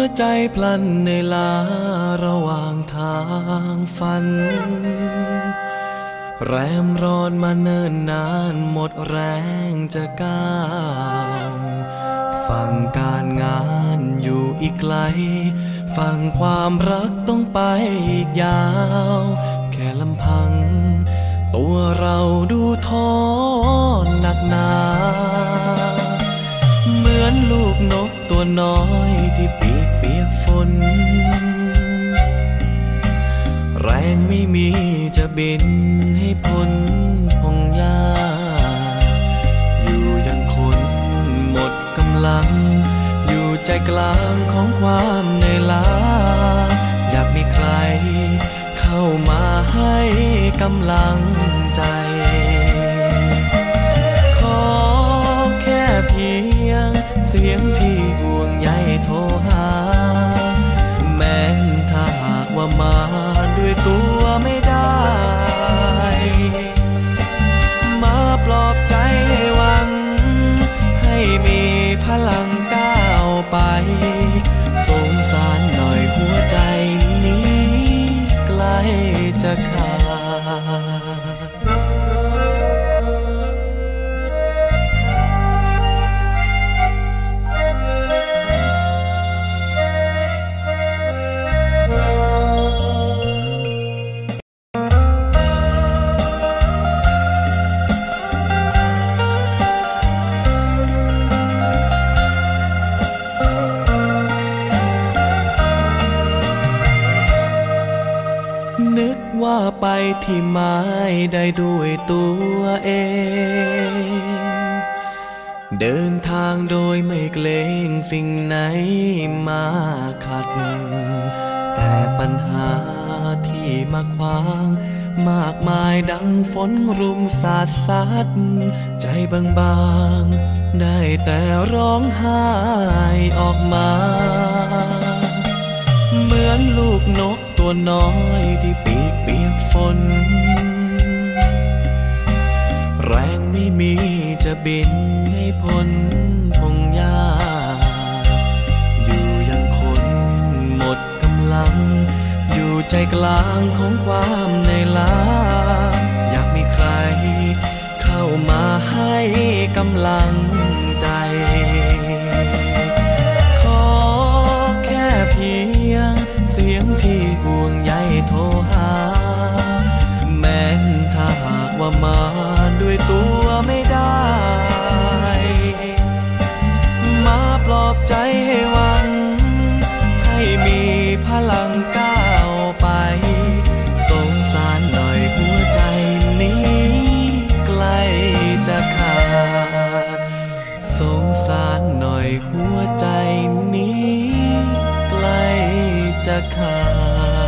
ใจพลันในลาระหว่างทางฝันแรมร้อนมาเนิ่นนานหมดแรงจะก้าวฝั่งการงานอยู่อีกไกลฝั่งความรักต้องไปอีกยาวแค่ลำพังตัวเราดูท้อหนักหนาเหมือนลูกนกตัวน้อยที่ปีกเปียกฝนแรงไม่มีจะบินให้พ้นพงหญ้าอยู่ยังคนหมดกำลังอยู่ใจกลางของความเหนื่อยล้าอยากมีใครเข้ามาให้กำลังใจขอแค่เพียงเสียงที่ห่วงใยโทรหาแม้ถ้าหากว่ามาด้วยตัวไม่ได้มาปลอบใจให้หวังให้มีพลังก้าวไปสงสารหน่อยหัวใจนี้ใกล้จะขาดนึกว่าไปที่ไม้ได้ด้วยตัวเองเดินทางโดยไม่เกรงสิ่งไหนมาขัดแต่ปัญหาที่มาขวางมากมายดังฝนรุมสาดซัดใจบางๆได้แต่ร้องไห้ออกมาเหมือนลูกนกตัวน้อยที่ปีกเปียกฝนแรงไม่มีจะบินให้พ้นพงหญ้าอยู่ยังคนหมดกำลังอยู่ใจกลางของความเหนื่อยล้าอยากมีใครเข้ามาให้กำลังใจขอแค่เพียงเสียงที่ห่วงใยโทรหาแม้ถ้าหากว่ามาด้วยตัวไม่ได้มาปลอบใจให้หวังให้มีพลังก้าวไปสงสารหน่อยหัวใจนี้ใกล้จะขาดสงสารหน่อยหัวใจนี้ใกล้จะขาด